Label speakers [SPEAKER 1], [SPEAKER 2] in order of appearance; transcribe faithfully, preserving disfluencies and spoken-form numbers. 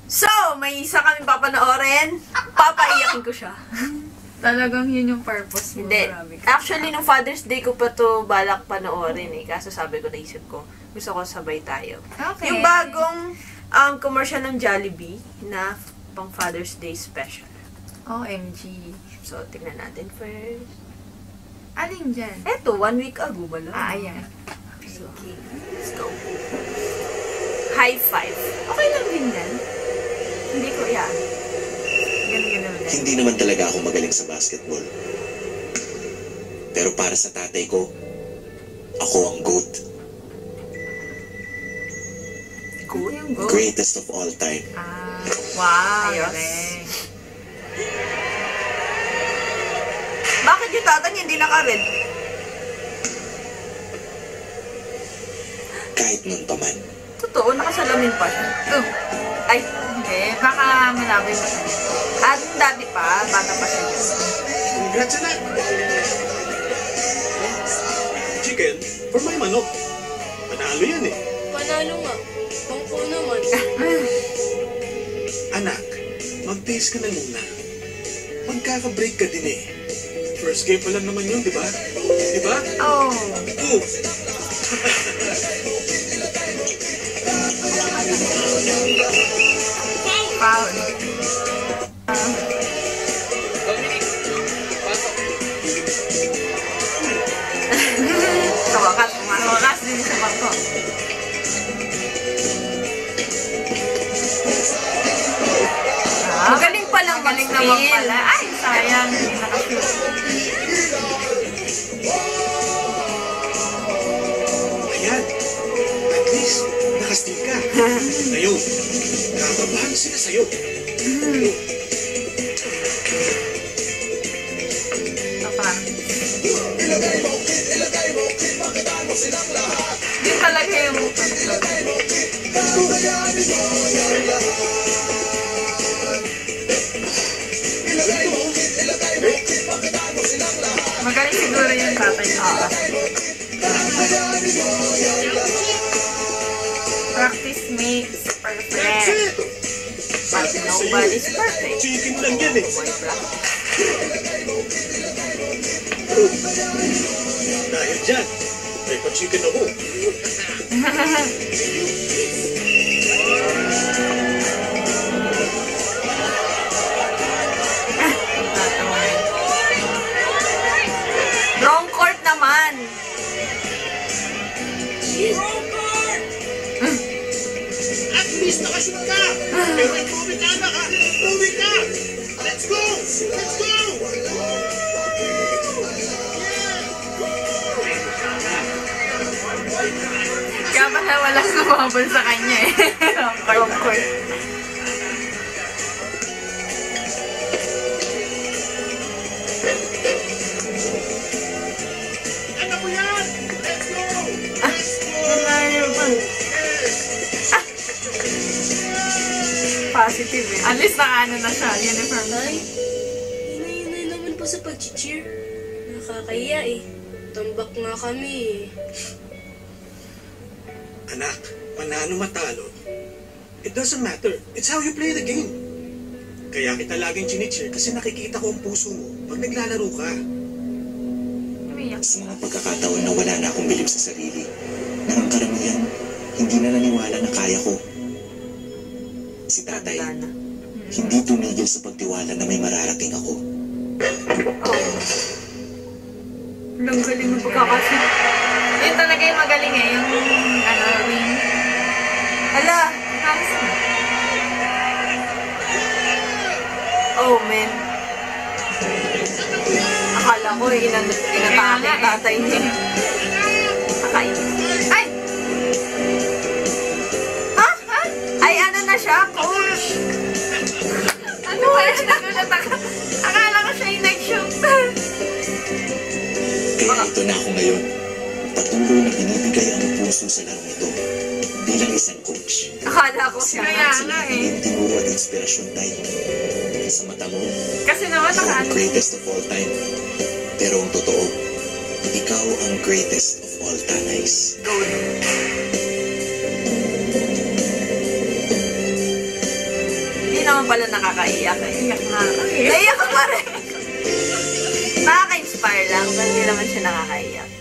[SPEAKER 1] So, may isa kami papanoorin. Papaiyakin ko siya.
[SPEAKER 2] Talagang yun yung purpose mo.
[SPEAKER 1] Hindi. Actually, nung Father's Day ko pa to balak panoorin eh. Kaso sabi ko, naisip ko, gusto ko sabay tayo.
[SPEAKER 2] Okay.
[SPEAKER 1] Yung bagong um, commercial ng Jollibee na pang Father's Day special.
[SPEAKER 2] O M G.
[SPEAKER 1] So, tingnan natin first.
[SPEAKER 2] Alin dyan?
[SPEAKER 1] Eto, one week ago ba lang?
[SPEAKER 2] Ah, ayan.
[SPEAKER 1] So, okay, let's go. High five.
[SPEAKER 2] Okay lang din yan.
[SPEAKER 1] Hindi ko, yeah.
[SPEAKER 2] Ganun-ganun din.
[SPEAKER 3] Hindi naman talaga ako magaling sa basketball. Pero para sa tatay ko, ako ang GOAT.
[SPEAKER 1] Cool.
[SPEAKER 2] Yung go.
[SPEAKER 3] Greatest of all time.
[SPEAKER 2] Ah, wow.
[SPEAKER 1] Ayos.
[SPEAKER 2] Galing.
[SPEAKER 1] Bakit yung tatay niya hindi naka-red?
[SPEAKER 3] Kahit nun pa man.
[SPEAKER 1] Totoo, nakasalamin pa siya.
[SPEAKER 2] Oh.
[SPEAKER 1] Ay,
[SPEAKER 2] Eh, baka malabo mo.
[SPEAKER 1] at dati pa, bata pa siya.
[SPEAKER 4] Congrats na! Chicken for my manok. Panalo yan eh.
[SPEAKER 5] Panalo nga. Pangko naman.
[SPEAKER 4] Anak, mag-taste ka na muna. Magkaka-break ka din eh. First game pa lang naman yun, di ba? Di ba?
[SPEAKER 2] Oh.
[SPEAKER 4] Oh!
[SPEAKER 2] Foul.
[SPEAKER 1] Sa wakas,
[SPEAKER 2] Sa wakas din sa bangko. Ah,
[SPEAKER 1] magaling palang
[SPEAKER 2] magaling
[SPEAKER 1] mag-steal.
[SPEAKER 2] naman pala. Ay, sayang. Hindi nakashoot.
[SPEAKER 4] Ayan. At least, nakastil ka. Ngayon, kakabahan sila sa'yo.
[SPEAKER 2] Papa. Yun talaga yung magaling siguro yung tatay ko. Practice makes
[SPEAKER 4] That's
[SPEAKER 2] perfect.
[SPEAKER 4] it!
[SPEAKER 1] But nobody's perfect.
[SPEAKER 4] Chicken lang yan eh. Dahil dyan, may pa-chicken ako.
[SPEAKER 1] Wrong court naman.
[SPEAKER 4] At least nakashoot ka! Pero improving ka anak ha! Improving ka! Let's go! Let's go!
[SPEAKER 2] Kaya pala walang sumabol sa kanya eh.
[SPEAKER 1] Wrong court.
[SPEAKER 4] Ano mo yan? Let's go! Let's go!
[SPEAKER 1] Positive eh.
[SPEAKER 2] At least naka-ano na siya, uniform.
[SPEAKER 5] Tay, hinay-hinay naman po sa pag-cheer. Nakakaya eh. Tambak nga kami eh.
[SPEAKER 4] Anak, panalo matalo. It doesn't matter. It's how you play the game. Kaya kita laging chinicheer kasi nakikita ko ang puso mo pag naglalaro ka.
[SPEAKER 2] Umiyak.
[SPEAKER 3] Sa mga pagkakataon na wala na akong bilib sa sarili, na ang karamihan, hindi na naniwala na kaya ko. Si tatay,
[SPEAKER 1] Wala na.
[SPEAKER 3] hindi tumigil sa pagtiwala na may mararating ako.
[SPEAKER 1] Ang galing ng pagkakasit.
[SPEAKER 2] Yun talaga yung magaling eh, yung ano, wing.
[SPEAKER 1] Hala!
[SPEAKER 2] Halos na.
[SPEAKER 1] Oh, man. Akala ko eh, inan inatake ang tatay niya. Kakain. Ay! Ha? Ha? Ay, ano na siya? Coach!
[SPEAKER 2] Ano ba yun? Nagulat ako. Akala ko siya yung nag-shoot.
[SPEAKER 3] Kaya ito na ako ngayon. Patuloy na binibigay ang puso sa larong ito bilang isang coach.
[SPEAKER 1] Akala ko siya.
[SPEAKER 2] Kaya
[SPEAKER 3] Sa
[SPEAKER 2] nga
[SPEAKER 3] lahat
[SPEAKER 2] eh.
[SPEAKER 3] ng tinuro at inspirasyon tayo. Sa mata mo,
[SPEAKER 2] Kasi naman
[SPEAKER 3] ikaw ang
[SPEAKER 2] naka-ano.
[SPEAKER 3] greatest of all time. Pero ang totoo, ikaw ang greatest of all tanays.
[SPEAKER 1] Go. naman pala nakakaiyak eh.
[SPEAKER 2] Iyak nga ako eh.
[SPEAKER 1] Naiyak ka pa rin. Nakaka-inspire lang, pero hindi naman siya nakakaiyak.